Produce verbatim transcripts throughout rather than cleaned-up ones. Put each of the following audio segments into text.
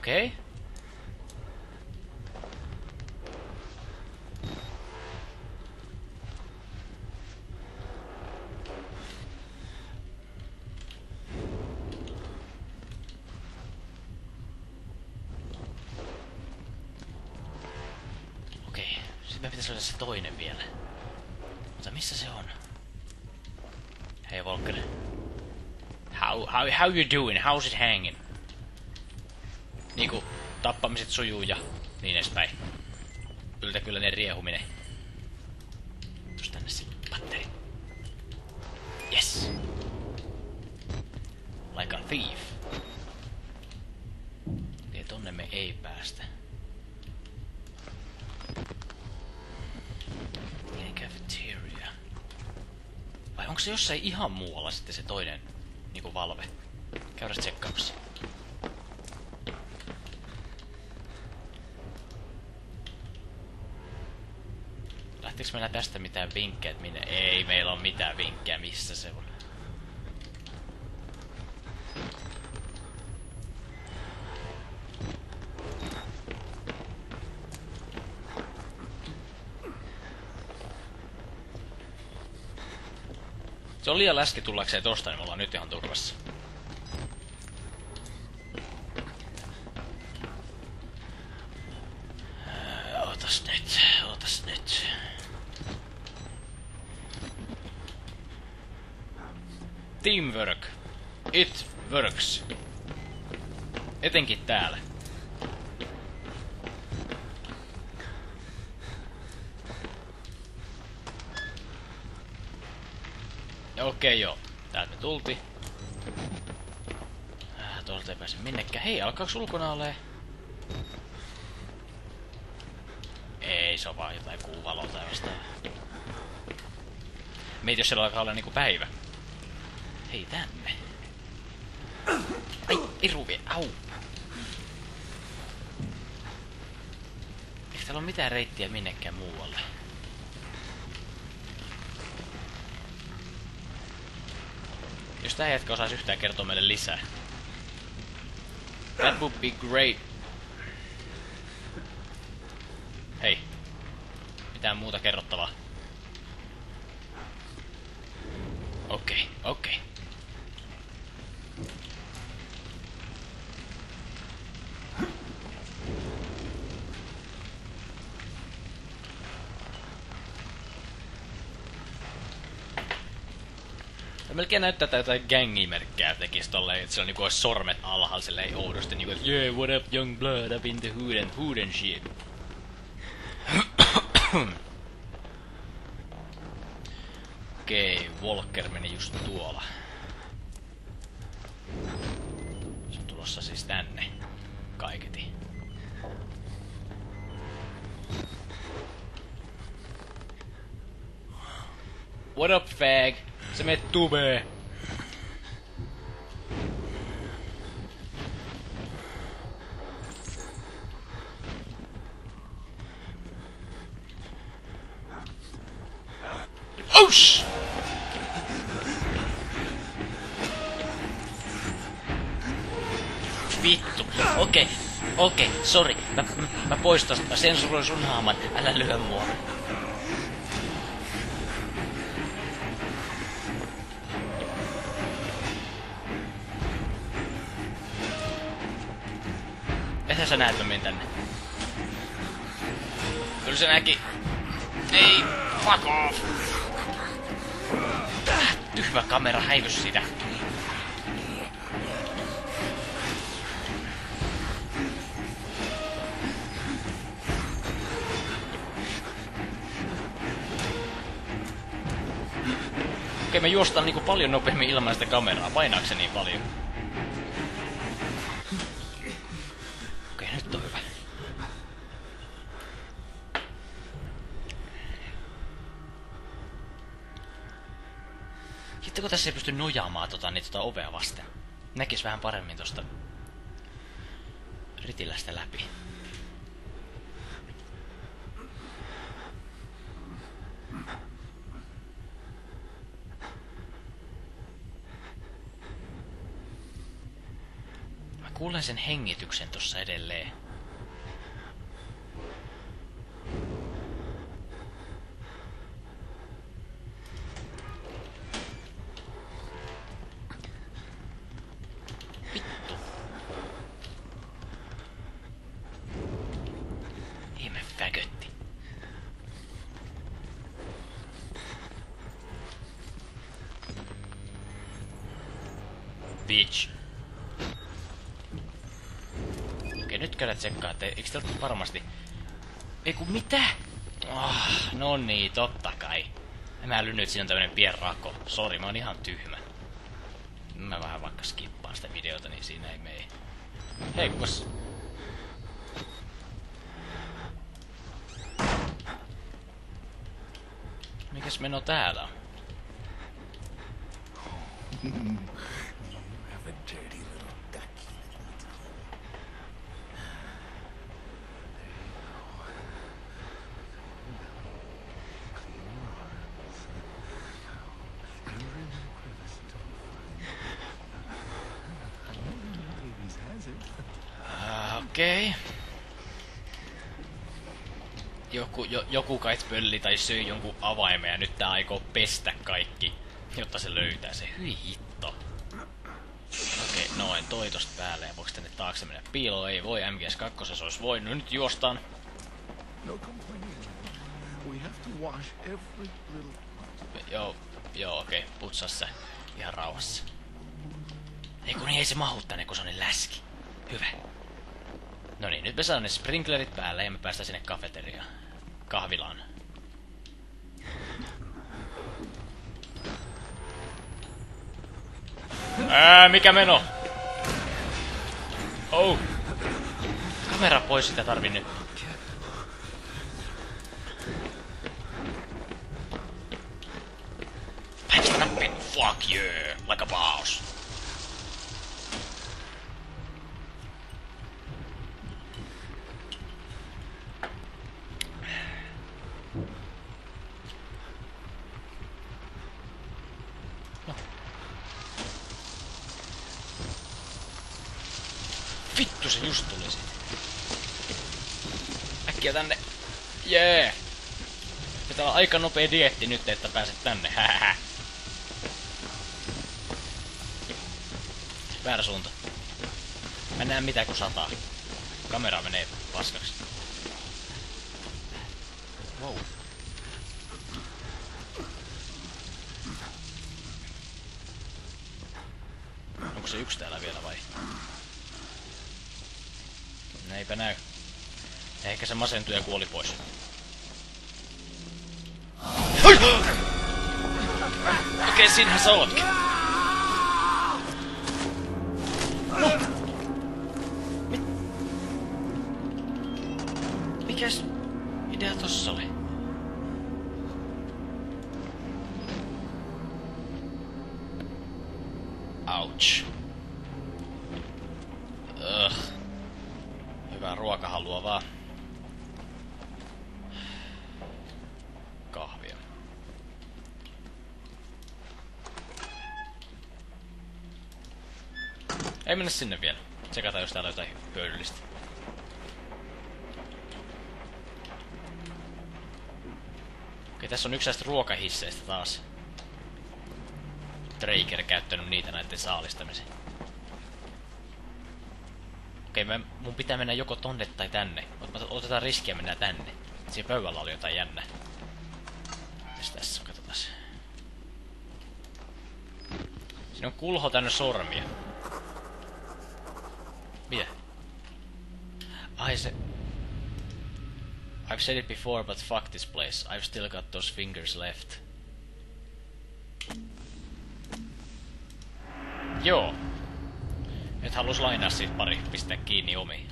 Okei. Okay. Okei. Okay. Sitten me pitäisi olla se toinen vielä. Mutta missä se on? Hei Volker. How, how, how you doing? How's it hanging? Niinku tappamiset sujuu ja niin edespäin. Yltäkylläinen riehuminen. Tus tänne se patteri. Yes! Like a thief. Ja tonne me ei päästä. Cafeteria. Vai onko se jossain ihan muualla sitten se toinen niinku valve? Käydä tsekkaamassa. Lähtikö meillä tästä mitään vinkkejä, minne? Ei meillä on mitään vinkkejä, missä se on. Se on liian läski tullakseen tosta, niin me ollaan nyt ihan turvassa. Ootas nyt, ootas nyt. Teamwork. It works. Etenkin täällä. Okei, joo. Täältä me tultiin. Äh, tuolta ei pääse minnekään. Hei, alkaaks ulkona olee? Ei, se on vaan jotain kuuvaloa tai vastaavaa. Meitä jos siellä alkaa olla niinku päivä. Hei, tänne. Ai, iruvi, au. Eikö täällä ole mitään reittiä minnekään muualle? Jos tää jätkä osaisi yhtään kertoa meille lisää. That would be great. Hei. Mitään muuta kerrottavaa. Okei, okay, okei. Okay. Melkein näyttää, että jotain gangimerkkejä tekis tolleen, että se on niinku ois sormet alhaalla silleen oudosti niinku, että yeah, what up young blood up in the hood and hood and shit. Okei, okay, Volker meni just tuolla. Se on tulossa siis tänne. Kaiketi. What up, fag? Se meet tubee. Osh! Vittu. Okei. Okay. Okei. Okay. Sori. Mä, mä, mä poistan. Mä sensuroin sun haaman. Älä lyö mua. Ethän sä näet mä tänne. Kyllä se näki. Ei. Fuck off. Tyhmä kamera, häivys sitä. Okei, me juostaan niinku paljon nopeammin ilman sitä kameraa. Painaako se niin paljon? Okei, nyt on hyvä. Sitten kun tässä ei pysty nojaamaan tota, niin tota ovea vasten. Näkis vähän paremmin tosta ritilästä läpi. kuulen sen hengityksen tossa edelleen. Vittu. Ihme fägötti. Bitch. Okei, nyt käydään tsekkaa, että eikö te ole varmasti... Eiku mitä? Oh, no niin, totta kai. Mä äly nyt, siinä on tämmönen pien rako. Sori, mä oon ihan tyhmä. Mä vähän vaikka skippaan sitä videota, niin siinä ei mene. Hei, kukas? Mikäs meno täällä on? Okei. Okay. Joku, jo, joku kait pölli tai söi jonkun avaimen ja nyt tää aikoo pestä kaikki, jotta se löytää se. Hyi hitto. Okei, okay, noin, toi tosta päälle ja voiko tänne taakse mennä piiloon? Ei voi, M G S kaksi se olisi voinut. Nyt juostaan. Joo, joo, okei, okay, putsaa se ihan rauhassa. Ei kun ei se mahu tänne, kun se on niin läski. Hyvä. No niin, nyt me saadaan ne sprinklerit päälle ja me päästään sinne kafeteriaan. Kahvilaan. Ää, mikä meno? Oh. Kamera pois, sitä tarvii nyt. Painista nappin. Fuck yeah, like a boss. Vittu, se just tuli siitä. Äkkiä tänne. Jee! Yeah. Pitää olla aika nopea dieetti nyt, että pääset tänne. Hähä. Väärä suunta. Mä en näe mitään kun sataa. Kamera menee paskaksi. Wow. Onko se yksi täällä vielä vai? Eipä näy. Ehkä se masentui ja kuoli pois. Okei, okay, sinähän sä ootkin. No. Mit? Mikäs idea tossa oli? Ouch. Ugh. Hyvää ruokahalua vaan. Kahvia. Ei mennä sinne vielä. Tsekataan jos täällä on jotain hyödyllistä. Okei, tässä on yksi näistä ruokahisseistä taas. Traeger käyttänyt niitä näiden saalistamiseen. Okei, mä, mun pitää mennä joko tonne tai tänne. Otetaan riskiä, mennään tänne. Siinä pöydällä oli jotain jännää. Mitäs tässä on? Katsotaan. Siinä on kulho tänne sormia. Mitä? Ai se... I've said it before, but fuck this place. I've still got those fingers left. Joo. Et halus lainaa siitä pari, pistää kiinni omiin.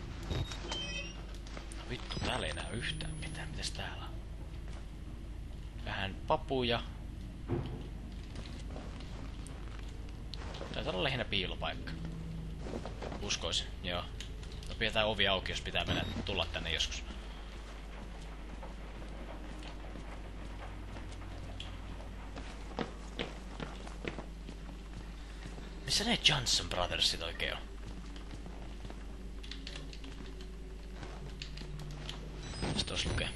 No vittu, täällä ei näy yhtään mitään. Mitäs täällä on? Vähän papuja. Taitaa olla lähinnä piilopaikka. Uskoisin, joo. No pidetään ovi auki, jos pitää mennä tulla tänne joskus. Missä ne Johnson Brothersit oikein on? tuossa lukee?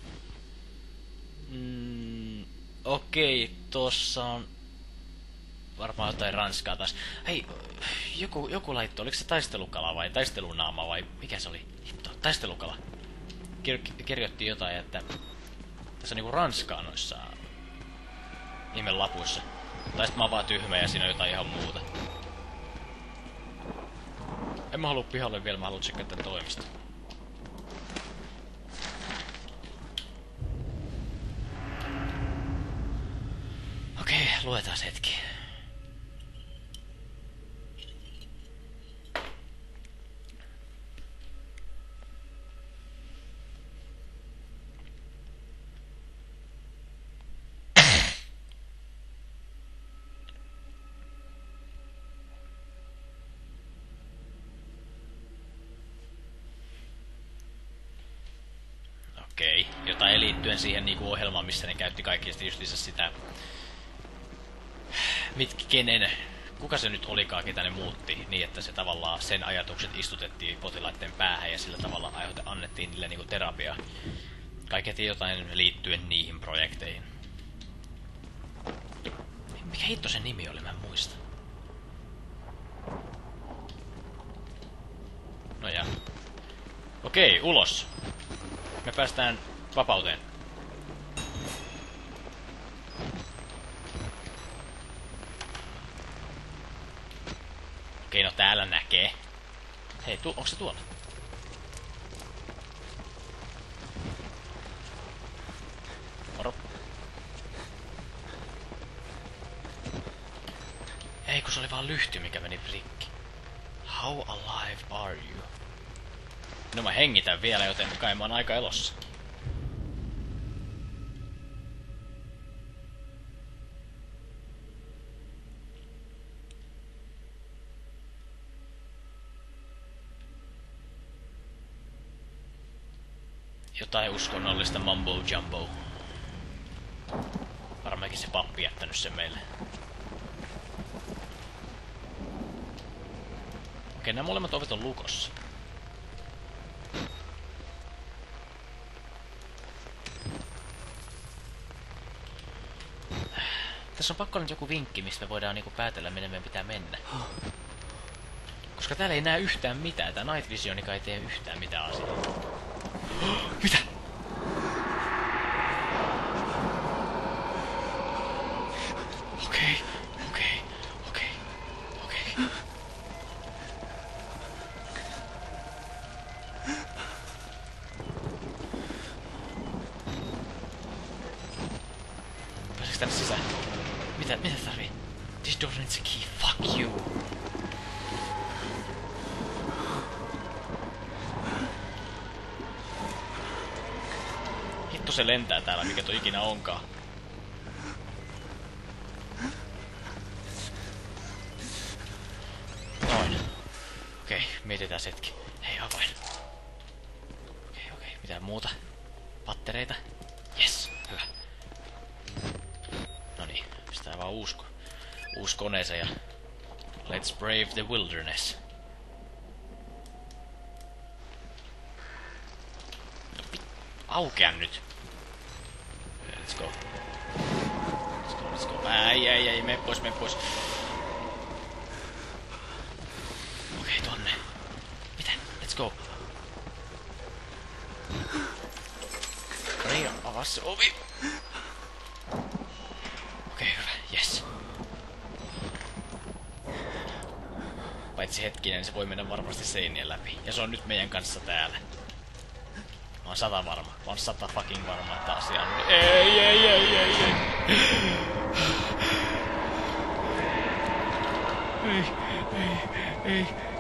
Mm, okei, okay, tuossa on varmaan jotain ranskaa taas. Hei, joku, joku laitto, oliko se taistelukala vai taistelunaama vai mikä se oli? Hitto, taistelukala. Kir- kirjoitti jotain, että tässä on niinku ranskaa noissa nimelapuissa. Tai sit mä oon vaan tyhmä ja siinä on jotain ihan muuta. En mä halua pihalle vielä, mä haluan tsekkaa tän toimista. Okei, luetaan hetki. Okei, jotain liittyen siihen niinku ohjelmaan, missä ne käytti kaikista justiinsa sitä... Mitkä, kenen... Kuka se nyt olikaan, ketä ne muutti, niin että se tavallaan sen ajatukset istutettiin potilaiden päähän ja sillä tavalla aiheute annettiin niille niinku terapiaa. Kaiketi jotain liittyen niihin projekteihin. Mikä hitto sen nimi oli, mä en muista. No ja. Okei, ulos. Me päästään vapauteen. Okei, no täällä näkee. Hei, tu onko se tuolla? Moro. Ei, kun se oli vaan lyhty, mikä meni rikki. How alive are you? No mä hengitän vielä, joten kai mä oon aika elossa. Jotain uskonnollista mumbo jumbo. Varmaankin se pappi jättänyt sen meille. Okei, nämä molemmat ovet on lukossa. Tässä on pakko nyt joku vinkki, mistä me voidaan niinku päätellä, minne meidän pitää mennä. Koska täällä ei näe yhtään mitään. Tää Night Visionikaan ei tee yhtään mitään asiaa. Mitä? Okei, okei, okei, okei. Pääseekö tänne sisään? Mitä, mitä tarvii? This door needs a key, fuck you. Hitto se lentää täällä, mikä toi ikinä onkaan. Noin. Okei, mietitään hetki. Hei, avain. Okei, okei, mitään muuta? Pattereita? Yes, hyvä. Noniin, pistää vaan uusi, uusi koneeseen ja... Let's brave the wilderness. No, aukea nyt. Let's go. Let's go, let's go. Ai, ai, ai, mene pois, mene pois. Okei, okay, tonne. Mitä? Let's go. Niin, avaa se ovi. Okei, okay, hyvä. Yes. Paitsi hetkinen, se voi mennä varmasti seinien läpi. Ja se on nyt meidän kanssa täällä. Mä oon sata varma. Mä oon sata fucking varma, että asia on... Ei, ei, ei, ei, ei. Ei, ei, ei.